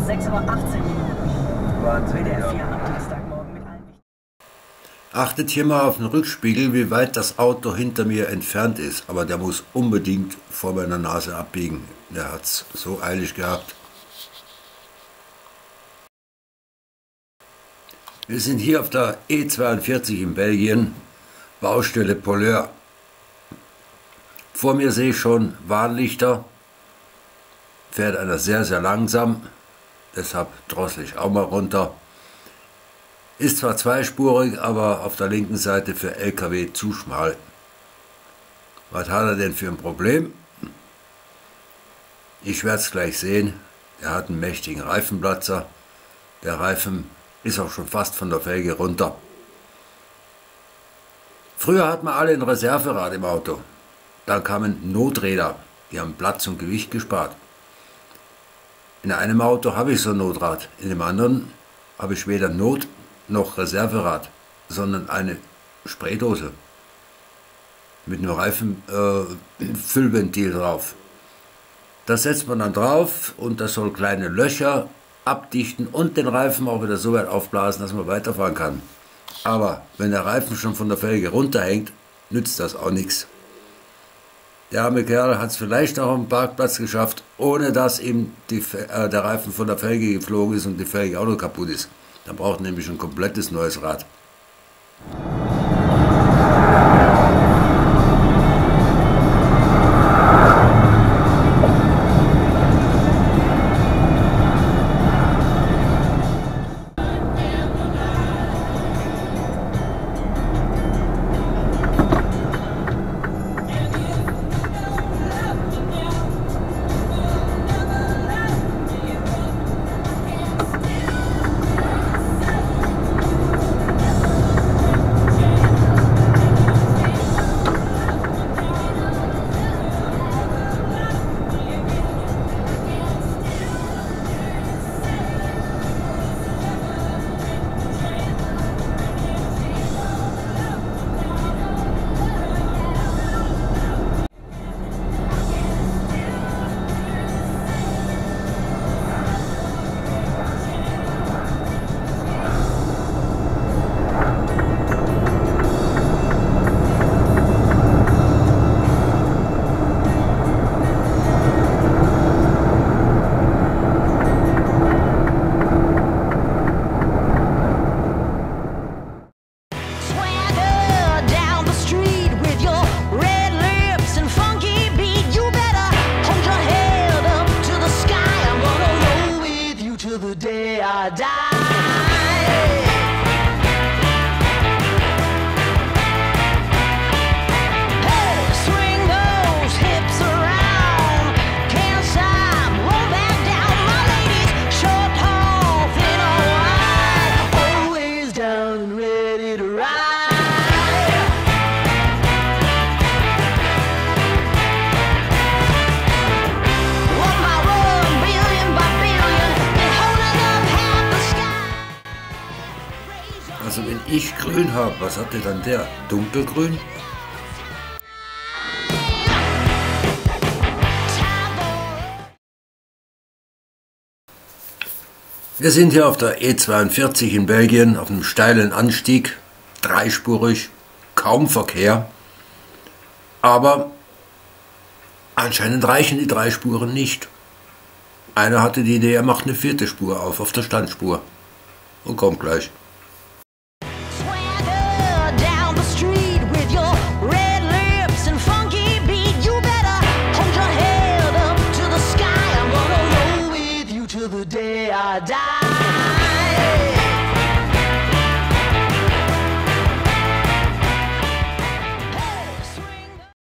6:18 Uhr. WDR 4 am Dienstagmorgen mit allen. Achtet hier mal auf den Rückspiegel, wie weit das Auto hinter mir entfernt ist. Aber der muss unbedingt vor meiner Nase abbiegen. Der hat es so eilig gehabt. Wir sind hier auf der E42 in Belgien, Baustelle Polleur. Vor mir sehe ich schon Warnlichter, fährt einer sehr, sehr langsam, deshalb drossel ich auch mal runter. Ist zwar zweispurig, aber auf der linken Seite für LKW zu schmal. Was hat er denn für ein Problem? Ich werde es gleich sehen. Er hat einen mächtigen Reifenplatzer. Der Reifen ist auch schon fast von der Felge runter. Früher hatten wir alle ein Reserverad im Auto. Dann kamen Noträder, die haben Platz und Gewicht gespart. In einem Auto habe ich so ein Notrad, in dem anderen habe ich weder Not- noch Reserverad, sondern eine Spraydose mit einem Reifenfüllventil drauf. Das setzt man dann drauf und das soll kleine Löcher abdichten und den Reifen auch wieder so weit aufblasen, dass man weiterfahren kann. Aber wenn der Reifen schon von der Felge runterhängt, nützt das auch nichts. Der arme Kerl hat es vielleicht auch am Parkplatz geschafft, ohne dass ihm der Reifen von der Felge geflogen ist und die Felge auch noch kaputt ist. Dann braucht nämlich ein komplettes neues Rad. Also wenn ich grün habe, was hat denn dann der? Dunkelgrün? Wir sind hier auf der E42 in Belgien, auf einem steilen Anstieg, dreispurig, kaum Verkehr. Aber anscheinend reichen die 3 Spuren nicht. Einer hatte die Idee, er macht eine 4. Spur auf der Standspur. Und kommt gleich.